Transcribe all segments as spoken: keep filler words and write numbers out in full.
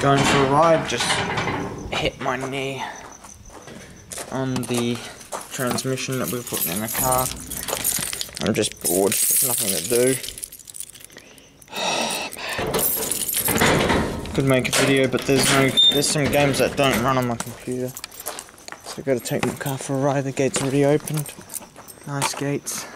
going for a ride, just hit my knee on the transmission that we were putting in the car. I'm just bored, there's nothing to do. Oh, man. Could make a video, but there's no, there's some games that don't run on my computer. So I've got to take my car for a ride. The gate's already opened. Nice gates.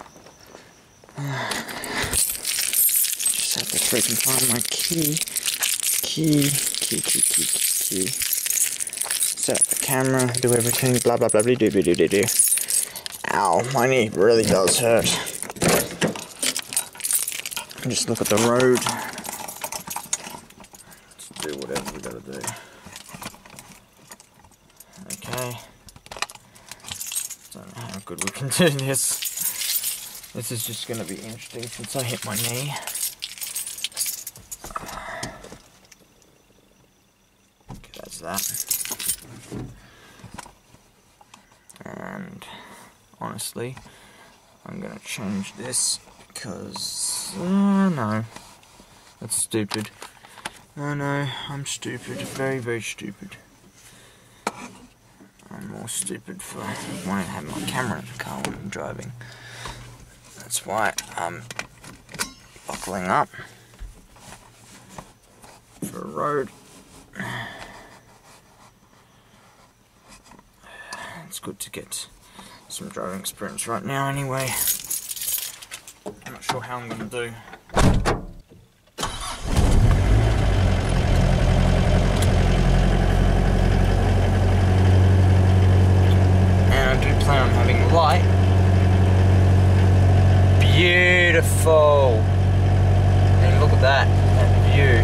Just have to freaking find my key. Key, key, key, key, key, key. Set up the camera, do everything, blah blah blah, blah, do, do, do, do, do. Ow, my knee really does hurt. Just look at the road. Let's do whatever we gotta do. Okay. Don't know how good we can do this. This is just gonna be interesting since I hit my knee. Okay, that's that. And honestly, I'm gonna change this because uh, no, that's stupid. Oh no, I'm stupid, very very stupid. I'm more stupid for wanting to have my camera in the car when I'm driving. That's why I'm buckling up for a road. It's good to get some driving experience right now anyway. I'm not sure how I'm going to do. And I do plan on having light. Beautiful! And look at that, that view.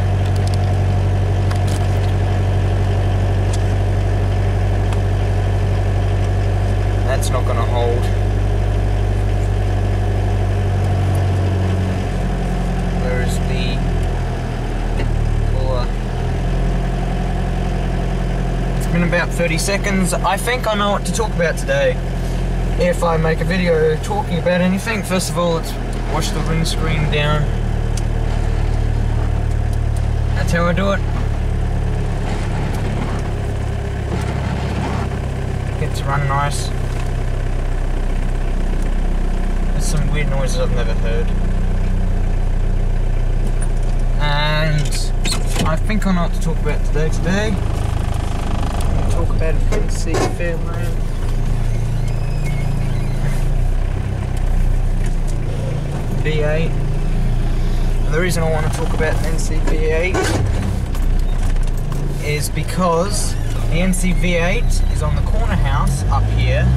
That's not going to hold. Where is the cooler? It's been about thirty seconds. I think I know what to talk about today. If I make a video talking about anything, first of all, let's wash the windscreen down. That's how I do it. Get to run nice. There's some weird noises I've never heard. And I think I know what to talk about today. Today, I'm going to talk about a N C Fairlane. V eight. And the reason I want to talk about the N C V eight is because the N C V eight is on the corner house up here,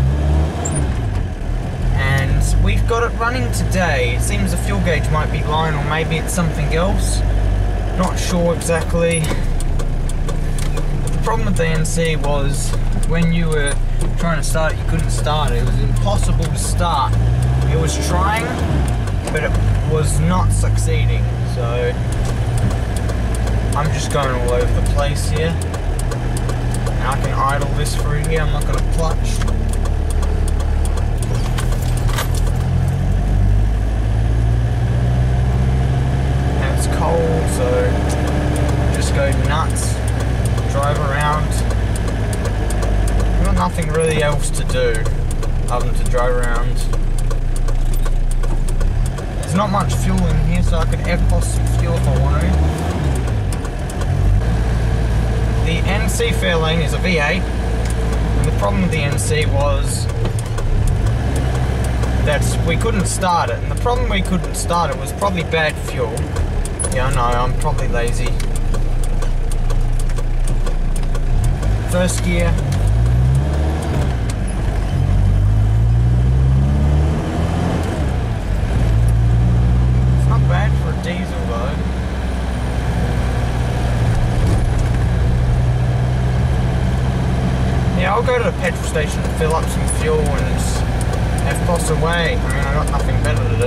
and we've got it running today. It seems the fuel gauge might be lying, or maybe it's something else. Not sure exactly. The problem with the N C was when you were trying to start it, you couldn't start it. It was impossible to start. It was trying, but it was not succeeding, so I'm just going all over the place here. And I can idle this through here, I'm not going to clutch. And it's cold, so just go nuts, drive around. I've got nothing really else to do other than to drive around. There's not much fuel in here, so I could add cost some fuel if I want to. The N C Fairlane is a V eight, and the problem with the N C was that we couldn't start it. And the problem we couldn't start it was probably bad fuel. Yeah, I know, I'm probably lazy. First gear. Bad for a diesel though. Yeah, I'll go to the petrol station and fill up some fuel and have toss away. I mean, I got nothing better to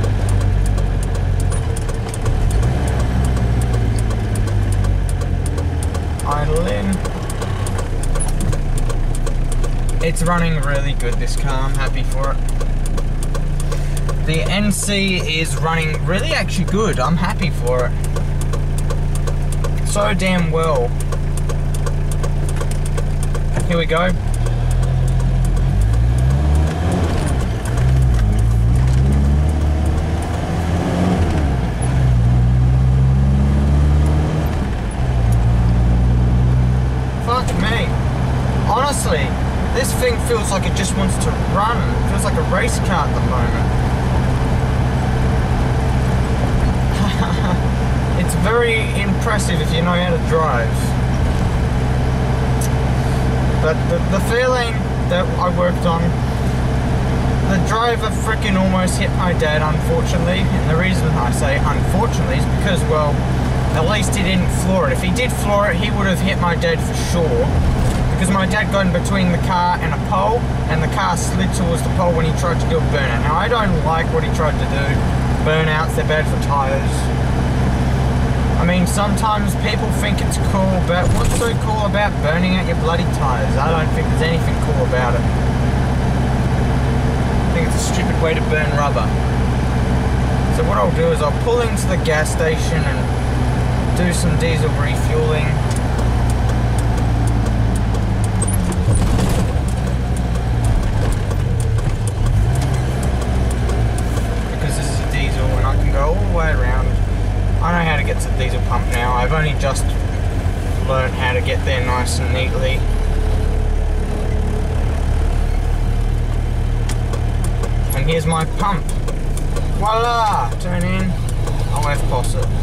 do. Idle in. It's running really good, this car. I'm happy for it. The N C is running really actually good. I'm happy for it. so damn well. Here we go. Fuck me. Honestly, this thing feels like it just wants to run. It feels like a race car at the moment. It's very impressive if you know how to drive. But the, the feeling that I worked on, the driver freaking almost hit my dad, unfortunately. And the reason I say unfortunately is because, well, at least he didn't floor it. If he did floor it, he would have hit my dad for sure. Because my dad got in between the car and a pole, and the car slid towards the pole when he tried to do a burnout. Now, I don't like what he tried to do. Burnouts, they're bad for tyres. I mean, sometimes people think it's cool, but what's so cool about burning out your bloody tyres? I don't think there's anything cool about it. I think it's a stupid way to burn rubber. So what I'll do is I'll pull into the gas station and do some diesel refueling. Because this is a diesel and I can go all the way around. I know how to get to the diesel pump now. I've only just learned how to get there nice and neatly. And here's my pump. Voila! Turn in. I'll F-pos it.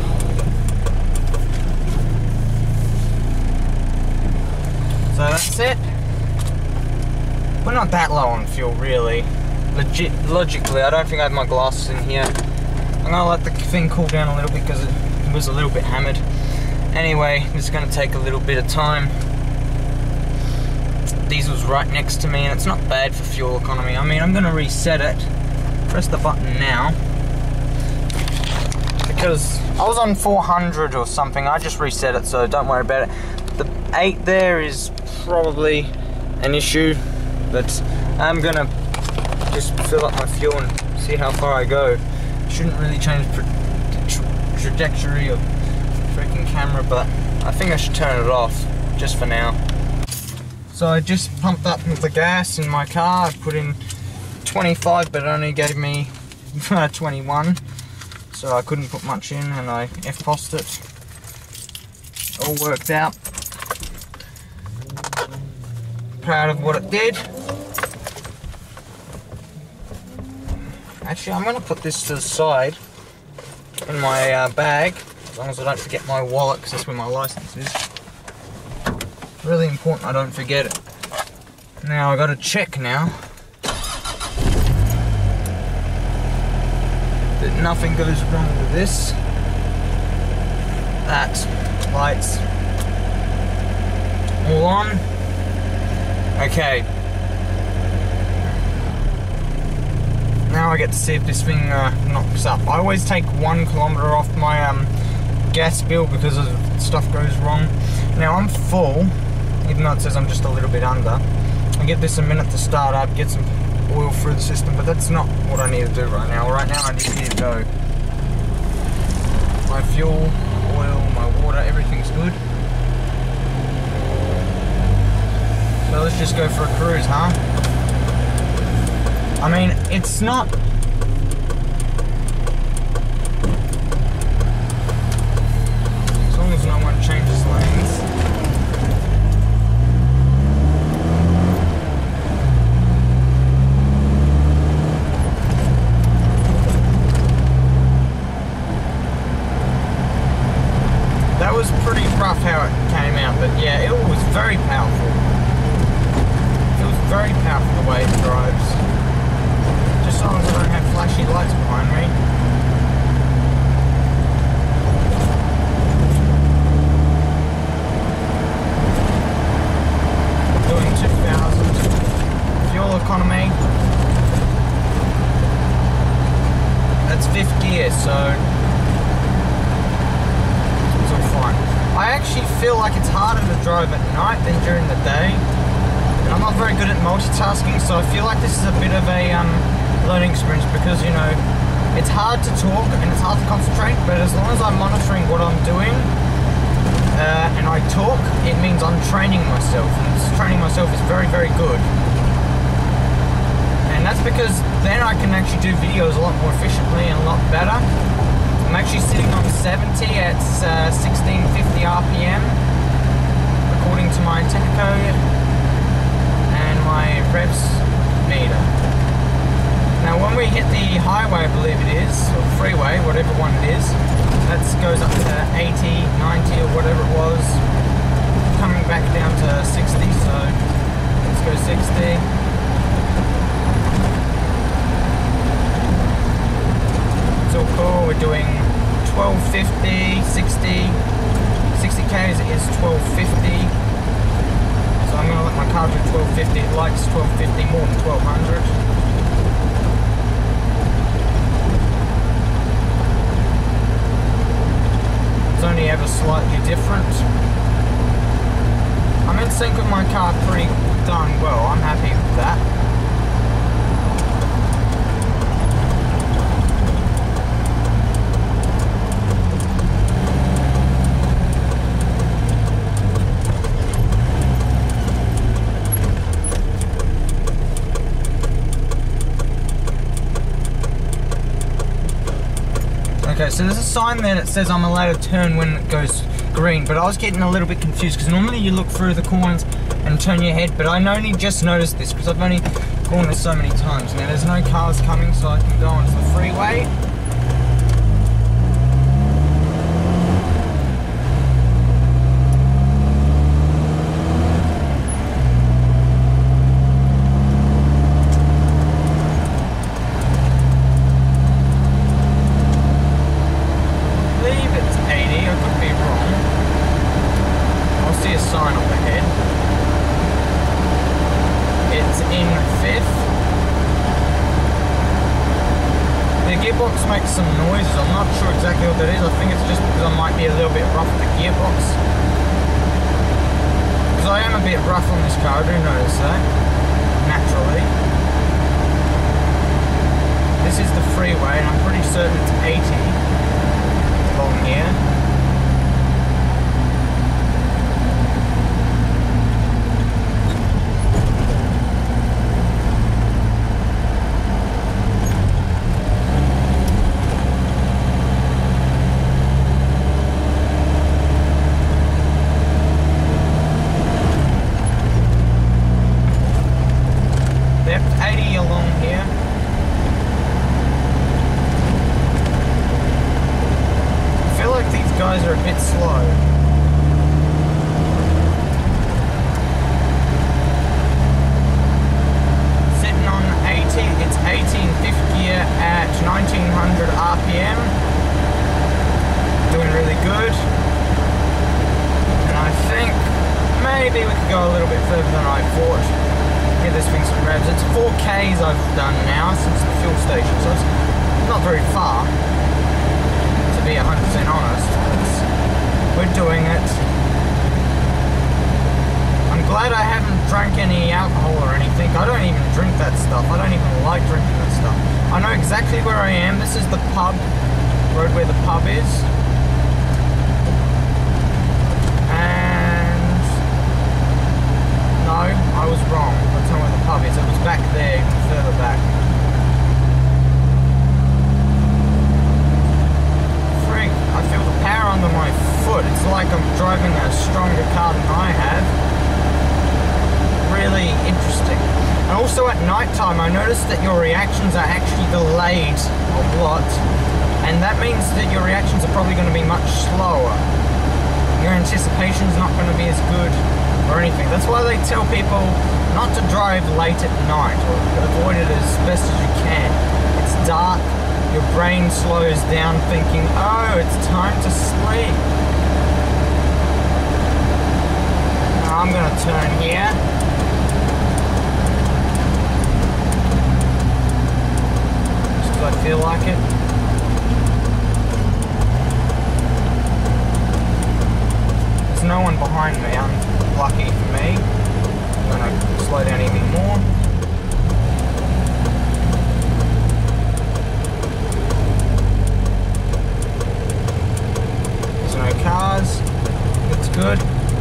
So that's it. We're not that low on fuel, really. Legit, logically, I don't think I have my glasses in here. I'm gonna let the thing cool down a little bit because it was a little bit hammered. Anyway, this is gonna take a little bit of time. Diesel's right next to me and it's not bad for fuel economy. I mean, I'm gonna reset it. Press the button now. Because I was on four hundred or something. I just reset it, so don't worry about it. The eight there is probably an issue, but I'm gonna just fill up my fuel and see how far I go. Shouldn't really change the tra trajectory of the freaking camera, but I think I should turn it off just for now. So I just pumped up the gas in my car. I put in twenty-five, but it only gave me twenty-one, so I couldn't put much in, and I F-posed it. All worked out. Proud of what it did. Actually, I'm going to put this to the side in my uh, bag, as long as I don't forget my wallet, because that's where my license is. Really important I don't forget it. Now I got to check now that nothing goes wrong with this. That lights all on. Okay. Now I get to see if this thing uh, knocks up. I always take one kilometer off my um, gas bill because of stuff goes wrong. Now I'm full, even though it says I'm just a little bit under. I give this a minute to start up, get some oil through the system, but that's not what I need to do right now. Right now I need to go. My fuel, oil, my water, everything's good. So let's just go for a cruise, huh? I mean, it's not... As long as no one changes lanes. That was pretty rough how it came out, but yeah, it was very powerful. It was very powerful the way it drives. Just as long as I don't have flashy lights behind me. Doing two thousand. Fuel economy. That's fifth gear, so it's all fine. I actually feel like it's harder to drive at night than during the day. And I'm not very good at multitasking, so I feel like this is a bit of a um, learning experience because, you know, it's hard to talk and it's hard to concentrate, but as long as I'm monitoring what I'm doing, uh, and I talk, it means I'm training myself, and training myself is very, very good. And that's because then I can actually do videos a lot more efficiently and a lot better. I'm actually sitting on seventy at uh, sixteen fifty R P M, according to my tacho and my revs meter. Now when we hit the highway, I believe it is, or freeway, whatever one it is, that goes up to eighty, ninety or whatever it was, coming back down to sixty, so let's go sixty. It's all cool. We're doing twelve fifty, sixty, sixty Ks is twelve fifty, so I'm going to let my car do twelve fifty. It likes twelve fifty more than twelve hundred. It's only ever slightly different. I'm in sync with my car pretty darn well. I'm happy with that. Okay, so there's a sign there that says I'm allowed to turn when it goes green, but I was getting a little bit confused because normally you look through the corners and turn your head, but I only just noticed this because I've only gone this so many times. Now there's no cars coming, so I can go onto the freeway. Gearbox makes some noises. I'm not sure exactly what that is. I think it's just because I might be a little bit rough with the gearbox. Because I am a bit rough on this car, I do notice that. Naturally. This is the freeway, and I'm pretty certain it's eighty along here. Guys are a bit slow. Sitting on eighty, it's eighteen fifty at nineteen hundred R P M. Doing really good. And I think maybe we could go a little bit further than I thought. Give this thing some revs. It's four Ks I've done now since the fuel station, so it's not very far. To be one hundred percent honest, we're doing it. I'm glad I haven't drank any alcohol or anything. I don't even drink that stuff. I don't even like drinking that stuff. I know exactly where I am. This is the pub, road where the pub is. And no, I was wrong. That's not where the pub is. It was back there, even further back. I feel the power under my foot. It's like I'm driving a stronger car than I have. Really interesting. And also at night time, I noticed that your reactions are actually delayed a lot. And that means that your reactions are probably going to be much slower. Your anticipation is not going to be as good or anything. That's why they tell people not to drive late at night, or avoid it as best as you can. It's dark. Your brain slows down thinking, oh, it's time to sleep. Now I'm going to turn here. Just because I feel like it. There's no one behind me, unlucky for me. I'm going to slow down even more. Cars, good to good.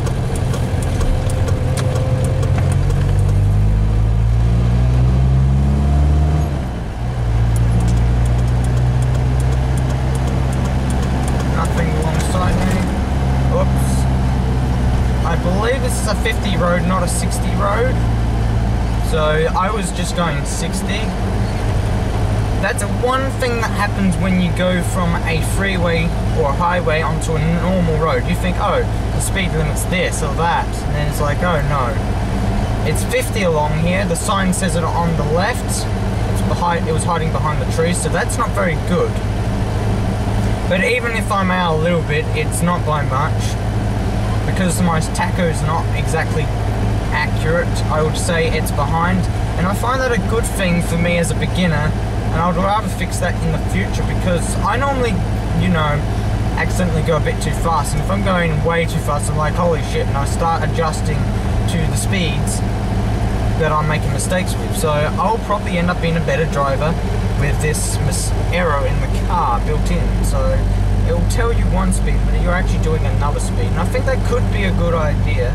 Nothing alongside me. Oops. I believe this is a fifty road, not a sixty road. So I was just going sixty. That's one thing that happens when you go from a freeway or a highway onto a normal road. You think, oh, the speed limit's this or that. And then it's like, oh no. It's fifty along here. The sign says it on the left. It's behind, it was hiding behind the trees, so that's not very good. But even if I'm out a little bit, it's not by much. Because my tacho's not exactly accurate, I would say it's behind. And I find that a good thing for me as a beginner. And I would rather fix that in the future, because I normally, you know, accidentally go a bit too fast. And if I'm going way too fast, I'm like, holy shit, and I start adjusting to the speeds that I'm making mistakes with. So I'll probably end up being a better driver with this aero in the car built in. So it will tell you one speed, but you're actually doing another speed. And I think that could be a good idea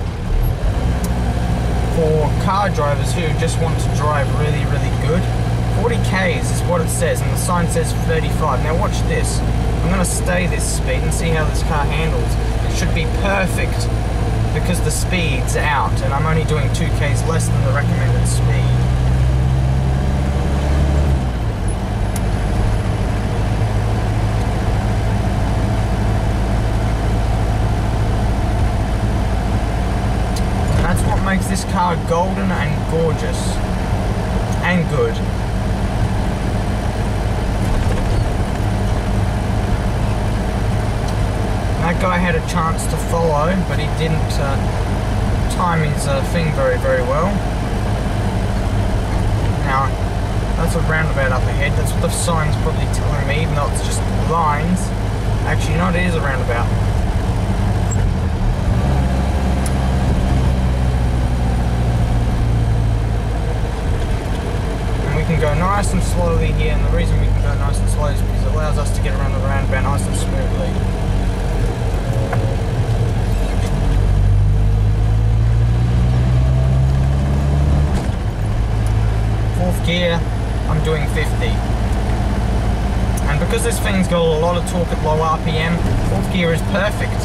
for car drivers who just want to drive really, really good. forty Ks is what it says, and the sign says thirty-five. Now watch this. I'm going to stay this speed and see how this car handles. It should be perfect because the speed's out, and I'm only doing two Ks less than the recommended speed. And that's what makes this car golden and gorgeous and good. That guy had a chance to follow, but he didn't uh, time his uh, thing very, very well. Now, that's a roundabout up ahead. That's what the sign's probably telling me, even though it's just lines. Actually, no, it is a roundabout. And we can go nice and slowly here, and the reason we can go nice and slowly is because it allows us to get around the roundabout nice and smoothly. Fourth gear, I'm doing fifty. And because this thing's got a lot of torque at low R P M, fourth gear is perfect.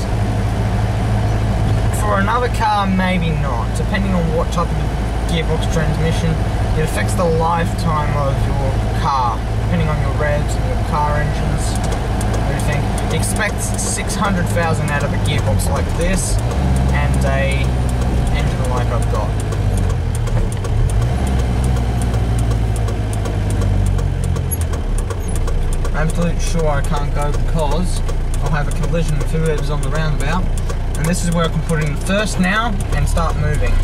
For another car, maybe not. Depending on what type of gearbox transmission, it affects the lifetime of your car, depending on your revs and your car engines, everything. It expects six hundred thousand out of a gearbox like this, and a engine like I've got. I'm absolutely sure I can't go because I'll have a collision with whoever's on the roundabout. And this is where I can put in first now and start moving.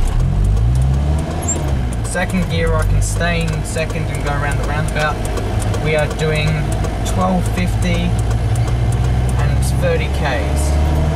Second gear, I can stay in second and go around the roundabout. We are doing twelve fifty and thirty Ks.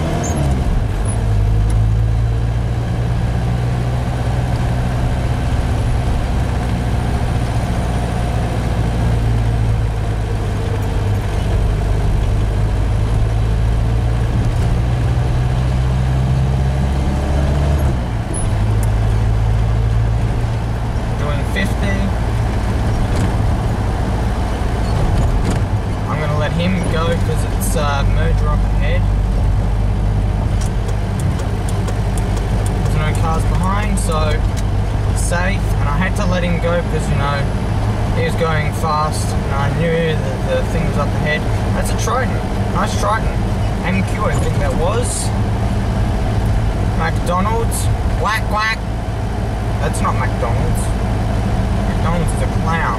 McDonald's? Quack quack! That's not McDonald's. McDonald's is a clown.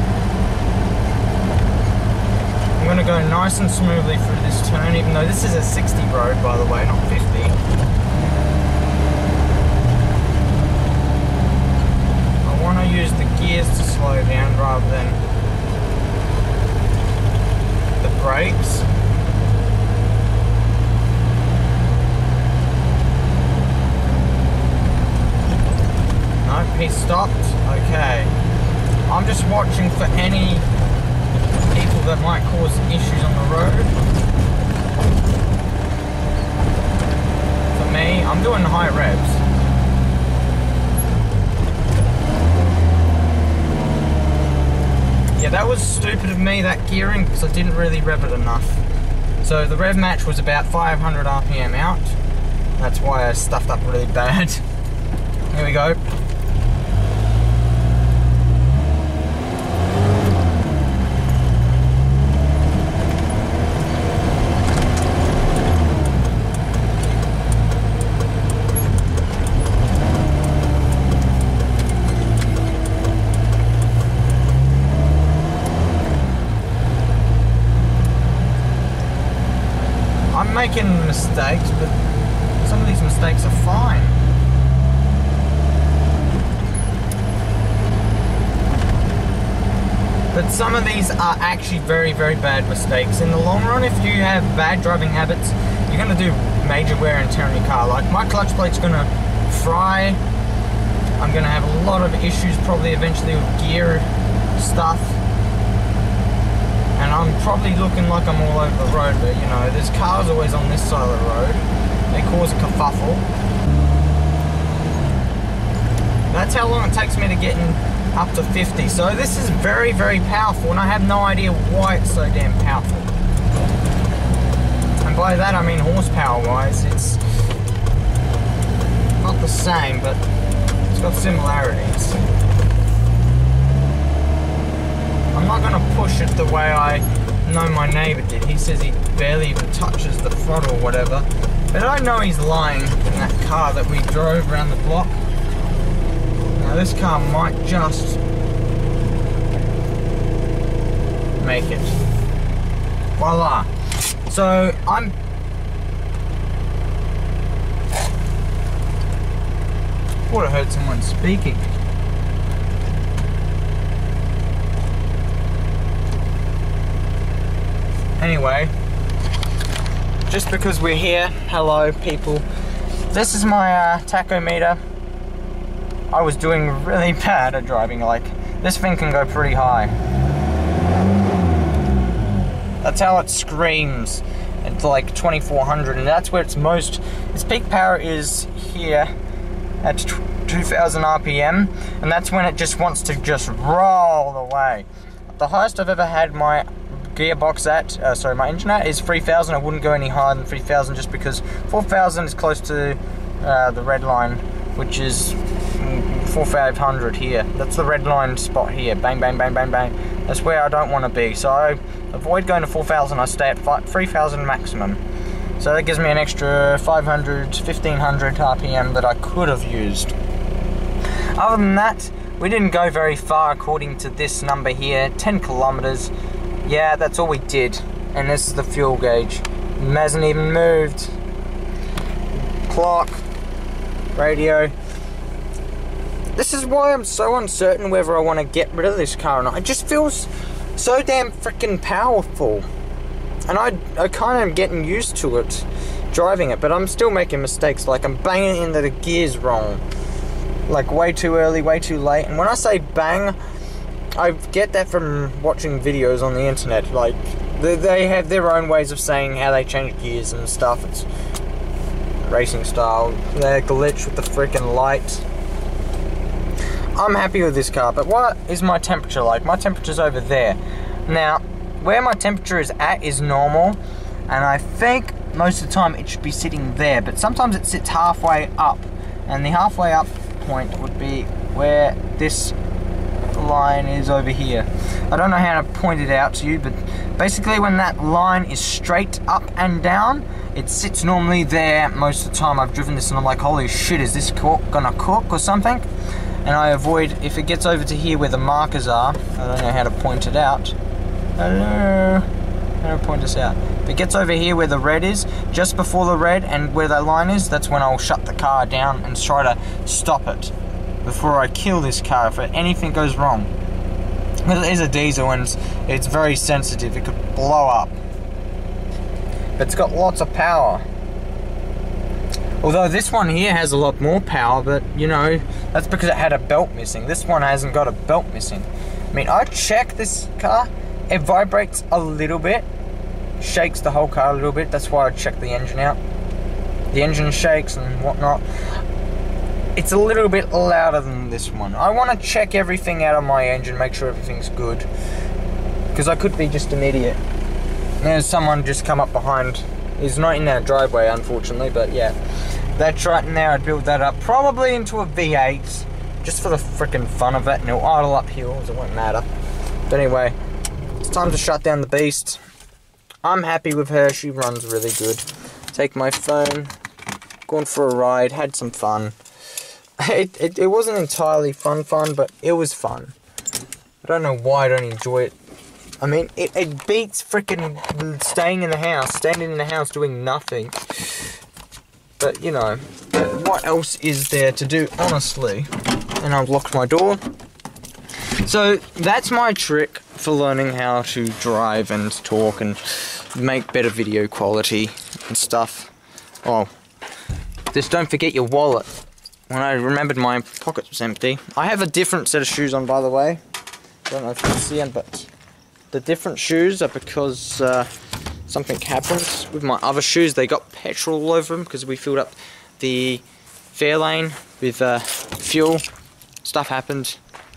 I'm gonna go nice and smoothly through this turn, even though this is a sixty road, by the way, not fifty. I want to use the gears to slow down rather than the brakes. Nope, he stopped. Okay. I'm just watching for any people that might cause issues on the road. I'm doing high revs. Yeah, that was stupid of me, that gearing, because I didn't really rev it enough. So the rev match was about five hundred R P M out. That's why I stuffed up really bad. Here we go. I'm making mistakes, but some of these mistakes are fine. But some of these are actually very, very bad mistakes. In the long run, if you have bad driving habits, you're going to do major wear and tear on your car. Like, my clutch plate's going to fry. I'm going to have a lot of issues probably eventually with gear stuff. And I'm probably looking like I'm all over the road, but you know, there's cars always on this side of the road. They cause a kerfuffle. That's how long it takes me to get in up to fifty. So this is very, very powerful, and I have no idea why it's so damn powerful. And by that I mean horsepower-wise, it's not the same, but it's got similarities. I'm not going to push it the way I know my neighbour did. He says he barely even touches the throttle or whatever. But I know he's lying in that car that we drove around the block. Now this car might just make it. Voila. So I'm... thought I heard someone speaking. Anyway, just because we're here, hello people, this is my uh, tachometer. I was doing really bad at driving, like, this thing can go pretty high. That's how it screams at like twenty-four hundred, and that's where it's most, its peak power is here at two thousand R P M, and that's when it just wants to just roll away. The highest I've ever had my gearbox at, uh, sorry, my engine at is three thousand. I wouldn't go any higher than three thousand just because four thousand is close to uh, the red line, which is forty-five hundred here. That's the red line spot here. Bang, bang, bang, bang, bang. That's where I don't want to be. So I avoid going to four thousand. I stay at three thousand maximum. So that gives me an extra five hundred, fifteen hundred R P M that I could have used. Other than that, we didn't go very far according to this number here, ten kilometers. Yeah, that's all we did. And this is the fuel gauge. It hasn't even moved. Clock, radio. This is why I'm so uncertain whether I want to get rid of this car or not. It just feels so damn freaking powerful. And I, I kind of getting used to it, driving it, but I'm still making mistakes. Like, I'm banging into the gears wrong. Like, way too early, way too late. And when I say bang, I get that from watching videos on the internet. Like, they, they have their own ways of saying how they change gears and stuff. It's racing style. They glitch with the freaking light. I'm happy with this car, but what is my temperature like? My temperature's over there. Now, where my temperature is at is normal, and I think most of the time it should be sitting there, but sometimes it sits halfway up, and the halfway up point would be where this line is over here. I don't know how to point it out to you, but basically when that line is straight up and down, it sits normally there most of the time. I've driven this and I'm like, holy shit, is this cook gonna cook or something? And I avoid, if it gets over to here where the markers are, I don't know how to point it out. Hello, how to point this out? If it gets over here where the red is, just before the red and where that line is, that's when I'll shut the car down and try to stop it before I kill this car if anything goes wrong. Because it is a diesel and it's, it's very sensitive, it could blow up. But it's got lots of power. Although this one here has a lot more power, but you know, that's because it had a belt missing. This one hasn't got a belt missing. I mean, I checked this car, it vibrates a little bit, shakes the whole car a little bit, that's why I checked the engine out. the engine shakes and whatnot. It's a little bit louder than this one. I want to check everything out of my engine, make sure everything's good, because I could be just an idiot. There's someone just come up behind. He's not in our driveway, unfortunately, but yeah. That's right in there. I'd build that up probably into a V eight, just for the freaking fun of it, and it'll idle up hills, it won't matter. But anyway, it's time to shut down the beast. I'm happy with her, she runs really good. Take my phone, gone for a ride, had some fun. It, it, it wasn't entirely fun fun, but it was fun. I don't know why I don't enjoy it. I mean, it, it beats freaking staying in the house, standing in the house doing nothing. But, you know, what else is there to do, honestly? And I've locked my door. So, that's my trick for learning how to drive and talk and make better video quality and stuff. Oh, just don't forget your wallet. When I remembered my pocket was empty. I have a different set of shoes on, by the way. I don't know if you can see them, but the different shoes are because uh, something happened with my other shoes. They got petrol all over them because we filled up the fare lane with uh, fuel. Stuff happened.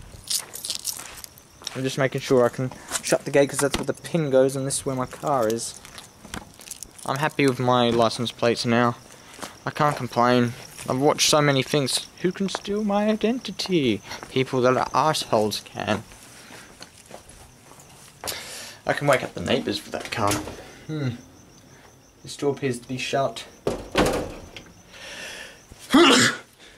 I'm just making sure I can shut the gate because that's where the pin goes and this is where my car is. I'm happy with my license plates now. I can't complain. I've watched so many things. Who can steal my identity? People that are assholes can. I can wake up the neighbours with that car. Hmm. The store appears to be shut. I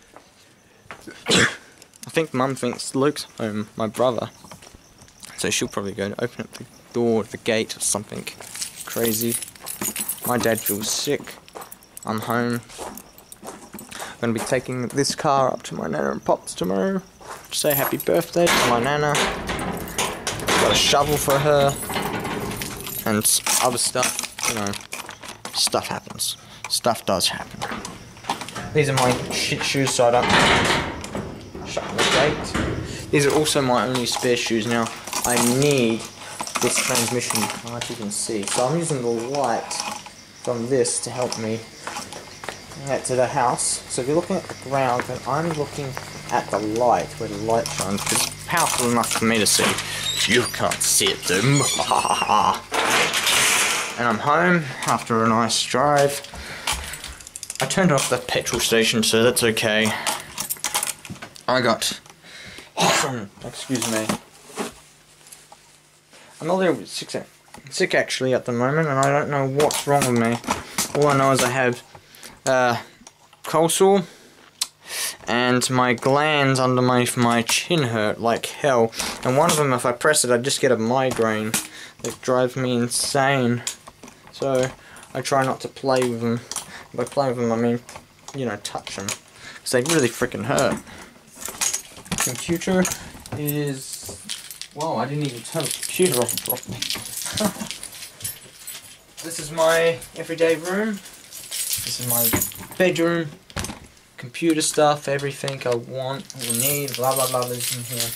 think Mum thinks Luke's home, my brother. So she'll probably go to open up the door, the gate, or something crazy. My dad feels sick. I'm home. I'm going to be taking this car up to my Nana and Pops tomorrow to say happy birthday to my Nana. Got a shovel for her and other stuff, you know, stuff happens. Stuff does happen. These are my shit shoes so I don't shut the gate. These are also my only spare shoes now. I need this transmission card, you can see. So I'm using the light from this to help me get to the house. So if you're looking at the ground, then I'm looking at the light, where the light shines, because it's powerful enough for me to see. You can't see it though. And I'm home after a nice drive. I turned off the petrol station, so that's okay. I got... excuse me. I'm a little bit sick, sick actually at the moment, and I don't know what's wrong with me. All I know is I have uh, cold sore, and my glands under my my chin hurt like hell. And one of them, if I press it, I just get a migraine that drives me insane. So I try not to play with them. By play with them, I mean, you know, touch them, because they really freaking hurt. Computer is... Whoa, I didn't even turn the computer off properly. This is my everyday room. This is my bedroom. Computer stuff, everything I want, I need, blah blah blah is in here.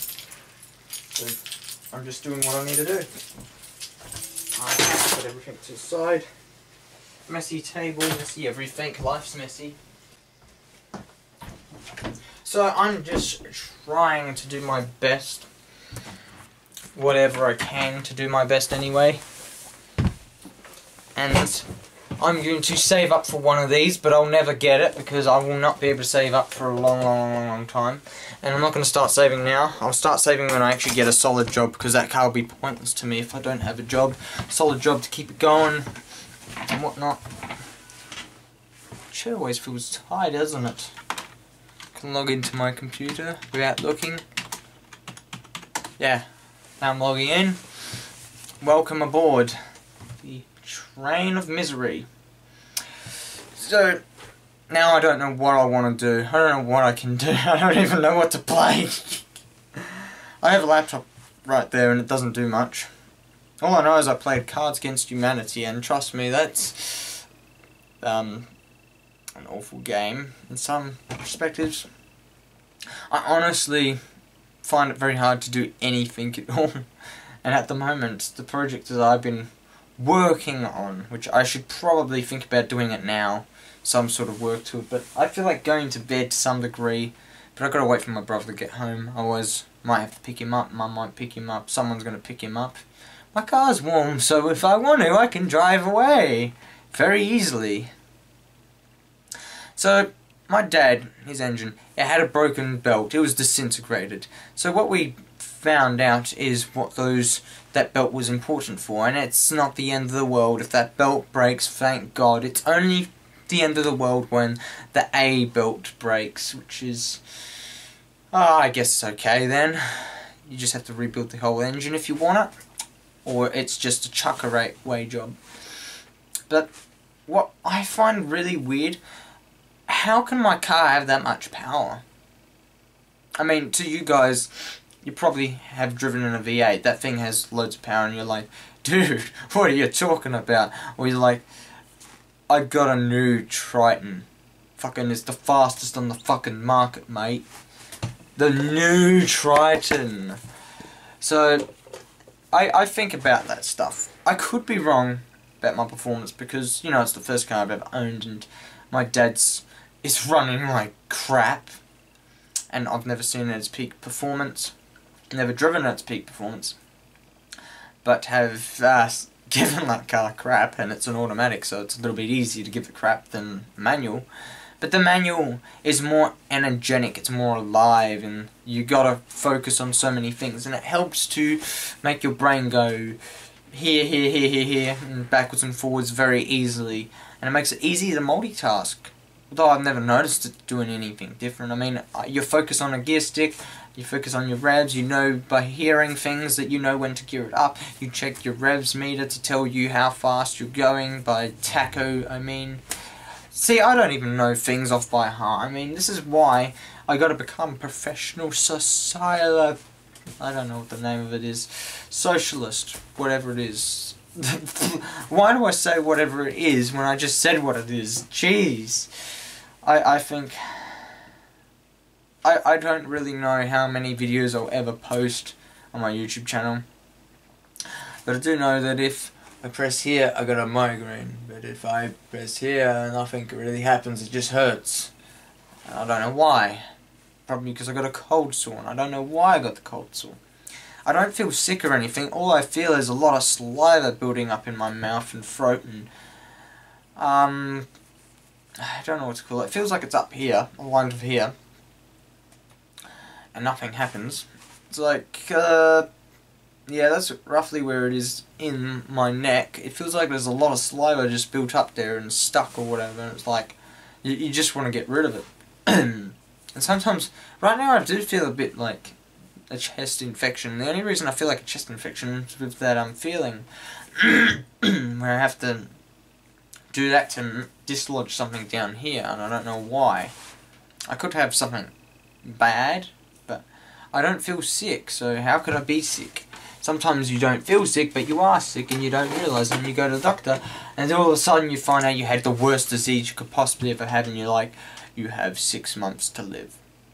So I'm just doing what I need to do. I put everything to the side. Messy table, messy everything. Life's messy. So I'm just trying to do my best. Whatever I can to do my best anyway. And I'm going to save up for one of these, but I'll never get it because I will not be able to save up for a long, long, long, long time. And I'm not going to start saving now. I'll start saving when I actually get a solid job, because that car will be pointless to me if I don't have a job. Solid job to keep it going and whatnot. Chair always feels tight, doesn't it? I can log into my computer without looking. Yeah. Now I'm logging in. Welcome aboard the train of misery. So now I don't know what I want to do. I don't know what I can do. I don't even know what to play. I have a laptop right there and it doesn't do much. All I know is I played Cards Against Humanity, and trust me, that's um, an awful game in some perspectives. I honestly find it very hard to do anything at all, and at the moment the project that I've been working on, which I should probably think about doing it now, some sort of work to it, but I feel like going to bed to some degree, but I've got to wait for my brother to get home, otherwise might have to pick him up, Mum might pick him up, someone's going to pick him up. My car's warm, so if I want to, I can drive away very easily. So, my dad, his engine, it had a broken belt, it was disintegrated. So what we found out is what those that belt was important for, and it's not the end of the world if that belt breaks, thank God. It's only the end of the world when the A belt breaks, which is, oh, I guess it's okay then. You just have to rebuild the whole engine if you want it, or it's just a chuck away job. But what I find really weird, how can my car have that much power? I mean, to you guys, you probably have driven in a V eight, that thing has loads of power and you're like, dude, what are you talking about? Or you're like, I got a new Triton. Fucking, it's the fastest on the fucking market, mate. The new Triton. So, I, I think about that stuff. I could be wrong about my performance because, you know, it's the first car I've ever owned and my dad's is running like crap. And I've never seen it at its peak performance. Never driven at its peak performance. But have uh, given that car crap, and it's an automatic, so it's a little bit easier to give it crap than manual. But the manual is more energetic, it's more alive, and you gotta focus on so many things, and it helps to make your brain go here, here, here, here, here, and backwards and forwards very easily. And it makes it easy to multitask. Although I've never noticed it doing anything different. I mean, you focus on a gear stick, you focus on your revs, you know by hearing things that you know when to gear it up. You check your revs meter to tell you how fast you're going by tacho, I mean. See, I don't even know things off by heart. I mean, this is why I gotta become professional socialist. I don't know what the name of it is. Socialist, whatever it is. Why do I say whatever it is when I just said what it is? Jeez. I, I think... I, I don't really know how many videos I'll ever post on my YouTube channel. But I do know that if I press here, I got a migraine. But if I press here, nothing really happens, it just hurts. And I don't know why. Probably because I got a cold sore, and I don't know why I got the cold sore. I don't feel sick or anything, all I feel is a lot of saliva building up in my mouth and throat, and um, I don't know what to call it. It feels like it's up here, aligned with here, and nothing happens. It's like, uh, yeah, that's roughly where it is in my neck. It feels like there's a lot of saliva just built up there and stuck or whatever, and it's like, you, you just want to get rid of it. And sometimes, right now I do feel a bit like a chest infection. The only reason I feel like a chest infection is with that I'm feeling where I have to do that to dislodge something down here, and I don't know why. I could have something bad, but I don't feel sick, so how could I be sick? Sometimes you don't feel sick, but you are sick and you don't realise, and you go to the doctor, and then all of a sudden you find out you had the worst disease you could possibly ever have, and you're like, you have six months to live.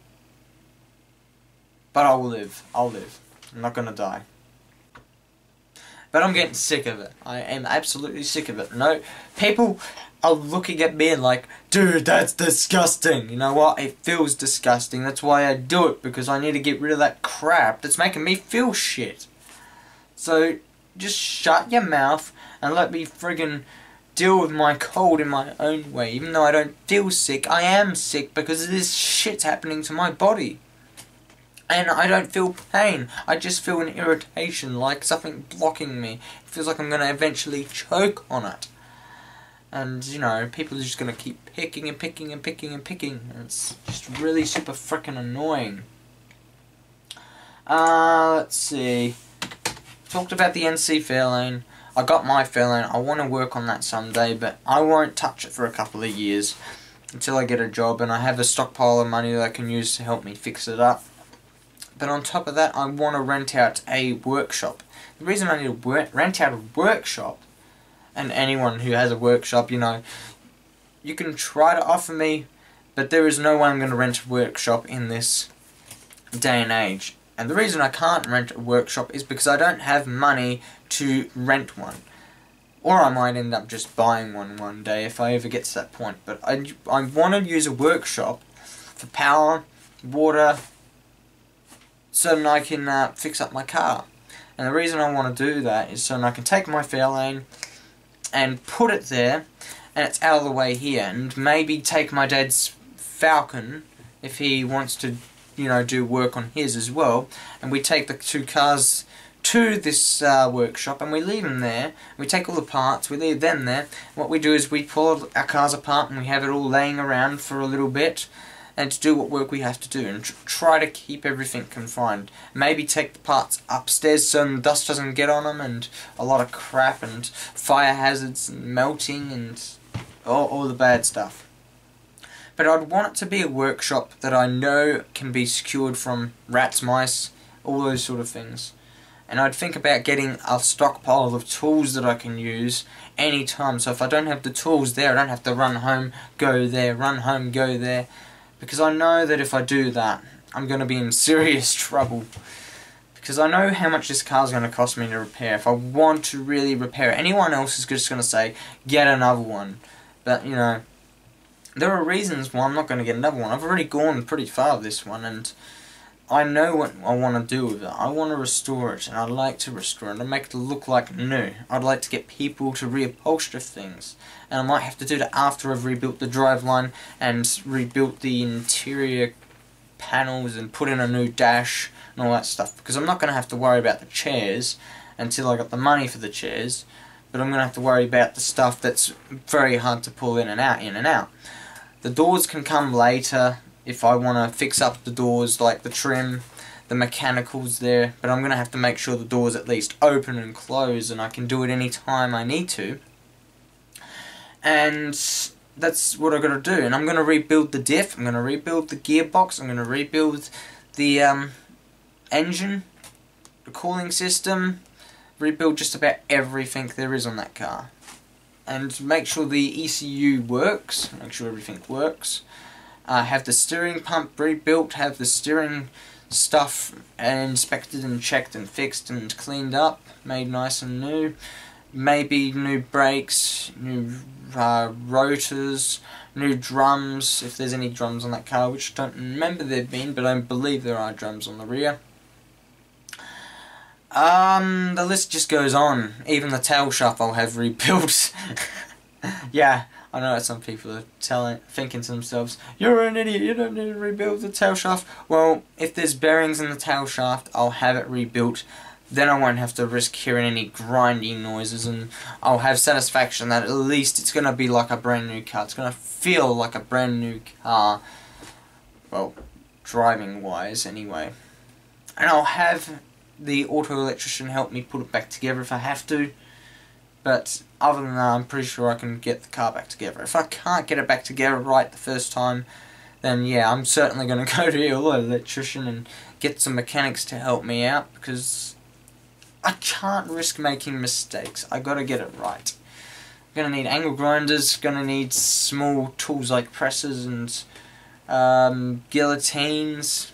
But I will live. I'll live. I'm not gonna die. But I'm getting sick of it. I am absolutely sick of it. No, people are looking at me and like, dude, that's disgusting. You know what? It feels disgusting. That's why I do it, because I need to get rid of that crap that's making me feel shit. So, just shut your mouth and let me friggin' deal with my cold in my own way. Even though I don't feel sick, I am sick because this shit's happening to my body. And I don't feel pain, I just feel an irritation, like something blocking me. It feels like I'm going to eventually choke on it. And, you know, people are just going to keep picking and picking and picking and picking. And it's just really super frickin' annoying. Uh, let's see. Talked about the N C Fairlane. I got my Fairlane, I want to work on that someday, but I won't touch it for a couple of years. Until I get a job and I have a stockpile of money that I can use to help me fix it up. But on top of that, I want to rent out a workshop. The reason I need to work, rent out a workshop, and anyone who has a workshop, you know, you can try to offer me, but there is no way I'm going to rent a workshop in this day and age. And the reason I can't rent a workshop is because I don't have money to rent one. Or I might end up just buying one one day if I ever get to that point. But I, I want to use a workshop for power, water, so that I can uh, fix up my car. And the reason I want to do that is so that I can take my Fairlane and put it there, and it's out of the way here, and maybe take my dad's Falcon if he wants to, you know, do work on his as well, and we take the two cars to this uh, workshop and we leave them there. We take all the parts, we leave them there. What we do is we pull our cars apart and we have it all laying around for a little bit, and to do what work we have to do, and tr try to keep everything confined. Maybe take the parts upstairs so the dust doesn't get on them, and a lot of crap and fire hazards and melting and all, all the bad stuff. But I'd want it to be a workshop that I know can be secured from rats, mice, all those sort of things. And I'd think about getting a stockpile of tools that I can use anytime. So if I don't have the tools there, I don't have to run home, go there, run home, go there. Because I know that if I do that, I'm going to be in serious trouble. Because I know how much this car is going to cost me to repair. If I want to really repair it, anyone else is just going to say, get another one. But, you know, there are reasons why I'm not going to get another one. I've already gone pretty far with this one, and I know what I want to do with it. I want to restore it, and I'd like to restore it and make it look like new. I'd like to get people to reupholster things, and I might have to do that after I've rebuilt the driveline and rebuilt the interior panels and put in a new dash and all that stuff, because I'm not going to have to worry about the chairs until I got the money for the chairs, but I'm going to have to worry about the stuff that's very hard to pull in and out, in and out. The doors can come later if I want to fix up the doors, like the trim, the mechanicals there, but I'm going to have to make sure the doors at least open and close, and I can do it any time I need to. And that's what I've got to do. And I'm going to rebuild the diff, I'm going to rebuild the gearbox, I'm going to rebuild the um, engine, the cooling system, rebuild just about everything there is on that car. And make sure the E C U works, make sure everything works. Uh, have the steering pump rebuilt, have the steering stuff inspected and checked and fixed and cleaned up, made nice and new. Maybe new brakes, new uh, rotors, new drums, if there's any drums on that car, which I don't remember there being, but I believe there are drums on the rear. Um, the list just goes on. Even the tail shaft I'll have rebuilt. Yeah, I know that some people are telling, thinking to themselves, you're an idiot, you don't need to rebuild the tail shaft. Well, if there's bearings in the tail shaft, I'll have it rebuilt. Then I won't have to risk hearing any grinding noises, and I'll have satisfaction that at least it's going to be like a brand new car. It's going to feel like a brand new car. Well, driving wise anyway. And I'll have the auto electrician help me put it back together if I have to. But other than that, I'm pretty sure I can get the car back together. If I can't get it back together right the first time, then yeah, I'm certainly going to go to the electrician and get some mechanics to help me out, because I can't risk making mistakes. I got to get it right. I'm going to need angle grinders, going to need small tools like presses and um, guillotines,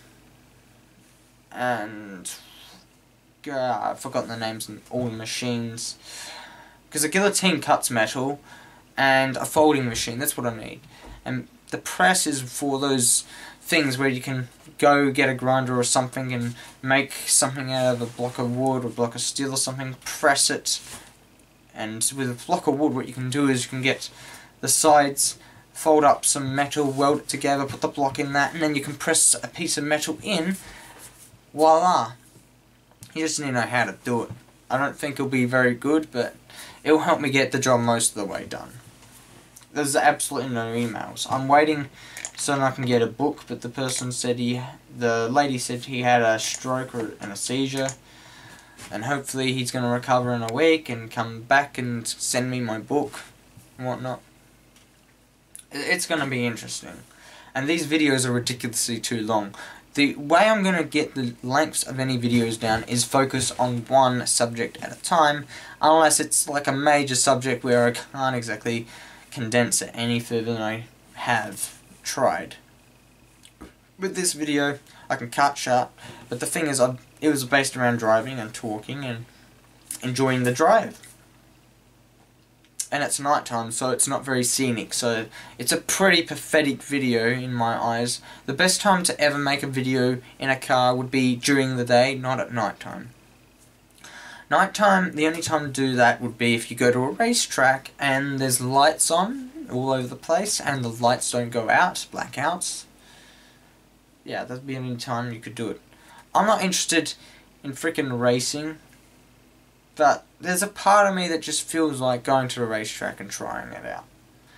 and uh, I've forgotten the names of all the machines. Because a guillotine cuts metal, and a folding machine, that's what I need. And the press is for those things where you can go get a grinder or something and make something out of a block of wood or a block of steel or something, press it. And with a block of wood, what you can do is you can get the sides, fold up some metal, weld it together, put the block in that, and then you can press a piece of metal in. Voila! You just need to know how to do it. I don't think it'll be very good, but it'll help me get the job most of the way done. There's absolutely no emails. I'm waiting so that I can get a book, but the person said he, the lady said he had a stroke or and a seizure, and hopefully he's going to recover in a week and come back and send me my book and whatnot. It's going to be interesting. And these videos are ridiculously too long. The way I'm going to get the lengths of any videos down is focus on one subject at a time, unless it's like a major subject where I can't exactly condense it any further than I have tried. With this video, I can cut short, but the thing is, I, it was based around driving and talking and enjoying the drive. and it's nighttime, so it's not very scenic, so it's a pretty pathetic video in my eyes. The best time to ever make a video in a car would be during the day, not at nighttime. Nighttime, the only time to do that would be if you go to a racetrack and there's lights on all over the place and the lights don't go out, blackouts. Yeah, that'd be the only time you could do it. I'm not interested in freaking racing, but there's a part of me that just feels like going to a racetrack and trying it out.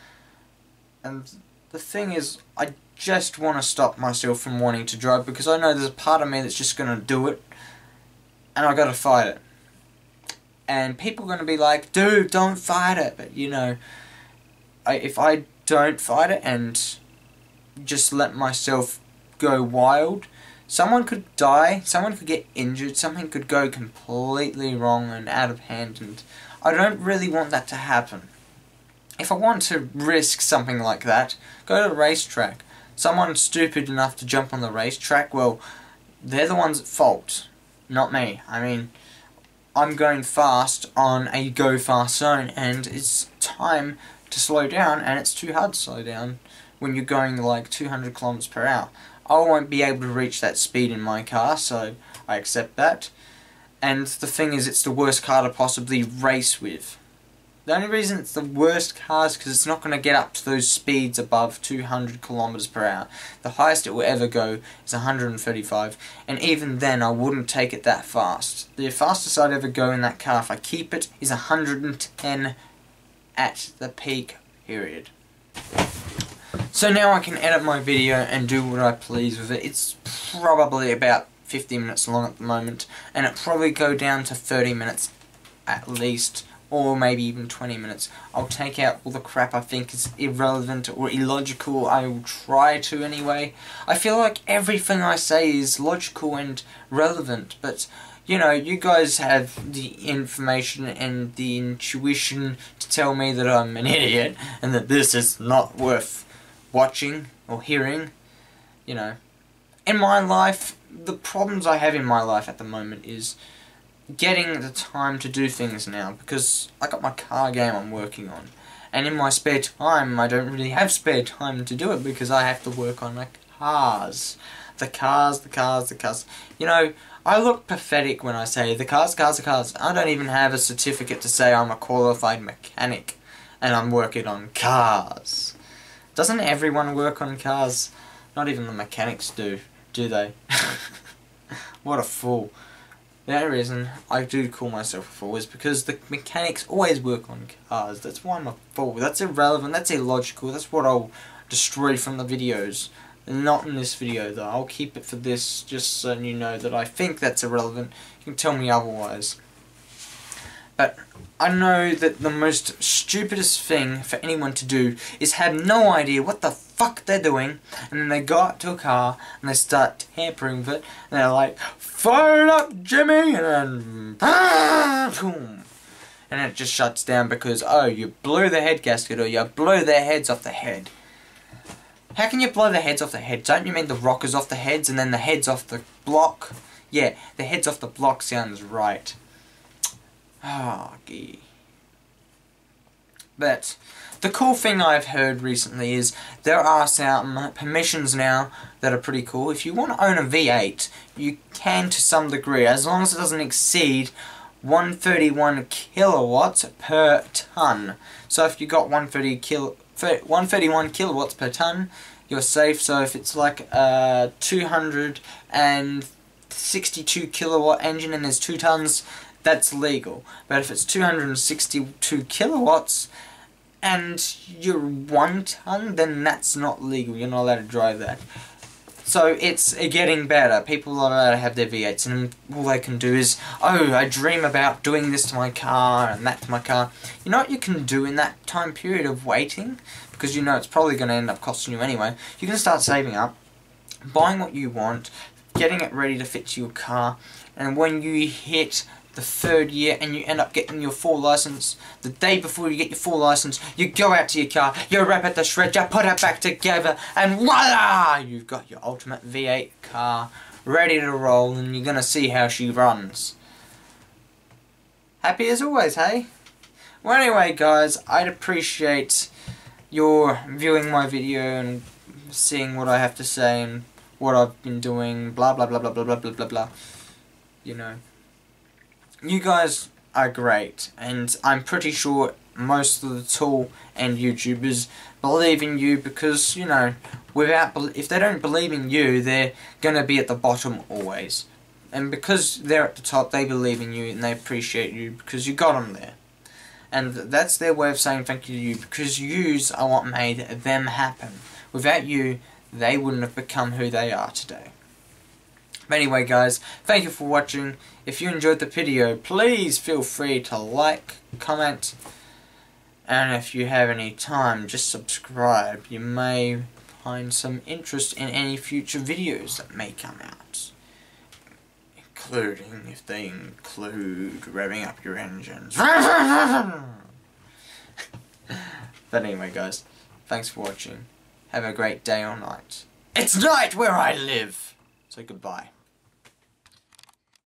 And the thing is, I just want to stop myself from wanting to drive, because I know there's a part of me that's just going to do it, and I got to fight it. And people are going to be like, dude, don't fight it. But, you know, I, if I don't fight it and just let myself go wild, someone could die, someone could get injured, something could go completely wrong and out of hand, and I don't really want that to happen. If I want to risk something like that, go to the racetrack. Someone stupid enough to jump on the racetrack, well, they're the ones at fault, not me. I mean, I'm going fast on a go fast zone, and it's time to slow down, and it's too hard to slow down when you're going like two hundred kilometers per hour. I won't be able to reach that speed in my car, so I accept that. And the thing is, it's the worst car to possibly race with. The only reason it's the worst car is because it's not going to get up to those speeds above two hundred kilometers per hour. The highest it will ever go is one hundred thirty-five, and even then I wouldn't take it that fast. The fastest I'd ever go in that car, if I keep it, is one hundred ten at the peak period. So now I can edit my video and do what I please with it. It's probably about fifty minutes long at the moment, and it'll probably go down to thirty minutes at least, or maybe even twenty minutes. I'll take out all the crap I think is irrelevant or illogical. I will try to anyway. I feel like everything I say is logical and relevant, but you know, you guys have the information and the intuition to tell me that I'm an idiot and that this is not worth watching or hearing. You know, in my life, the problems I have in my life at the moment is getting the time to do things now, because I got my car game I'm working on, and in my spare time I don't really have spare time to do it because I have to work on the cars. The cars, the cars, the cars. You know, I look pathetic when I say the cars, cars, the cars. I don't even have a certificate to say I'm a qualified mechanic and I'm working on cars. Doesn't everyone work on cars? Not even the mechanics do, do they? What a fool. The only reason I do call myself a fool is because the mechanics always work on cars. That's why I'm a fool. That's irrelevant, that's illogical, that's what I'll destroy from the videos. Not in this video though. I'll keep it for this, just so you know that I think that's irrelevant. You can tell me otherwise. But I know that the most stupidest thing for anyone to do is have no idea what the fuck they're doing, and then they go out to a car and they start tampering with it, and they're like, fire it up, Jimmy, and then ah, boom, and it just shuts down because, oh, you blew the head gasket, or you blew their heads off the head. How can you blow the heads off the head? Don't you mean the rockers off the heads and then the heads off the block? Yeah, the heads off the block sounds right. Ah, oh, gee. But the cool thing I've heard recently is there are some permissions now that are pretty cool. If you want to own a V eight, you can to some degree, as long as it doesn't exceed one hundred thirty-one kilowatts per ton. So if you got one hundred thirty-one kilowatts per ton, you're safe. So if it's like a two hundred sixty-two kilowatt engine and there's two tons, that's legal. But if it's two hundred sixty-two kilowatts and you're one ton, then that's not legal. You're not allowed to drive that. So it's getting better. People are allowed to have their V eights, and all they can do is, oh, I dream about doing this to my car and that to my car. You know what you can do in that time period of waiting? Because you know it's probably going to end up costing you anyway. You can start saving up, buying what you want, getting it ready to fit to your car, and when you hit the third year and you end up getting your full license, the day before you get your full license, you go out to your car, you wrap it the shred, you put it back together, and voila! You've got your ultimate V eight car ready to roll, and you're gonna see how she runs. Happy as always, hey? Well, anyway, guys, I'd appreciate your viewing my video and seeing what I have to say and what I've been doing, blah blah blah blah blah blah blah blah blah. You know, you guys are great, and I'm pretty sure most of the tool and YouTubers believe in you because, you know, without if they don't believe in you, they're gonna be at the bottom always. And because they're at the top, they believe in you and they appreciate you because you got them there. And that's their way of saying thank you to you, because yous are what made them happen. Without you, they wouldn't have become who they are today. But anyway, guys, thank you for watching. If you enjoyed the video, please feel free to like, comment, and if you have any time, just subscribe. You may find some interest in any future videos that may come out. Including if they include revving up your engines. But anyway, guys, thanks for watching. Have a great day or night. It's night where I live! So goodbye.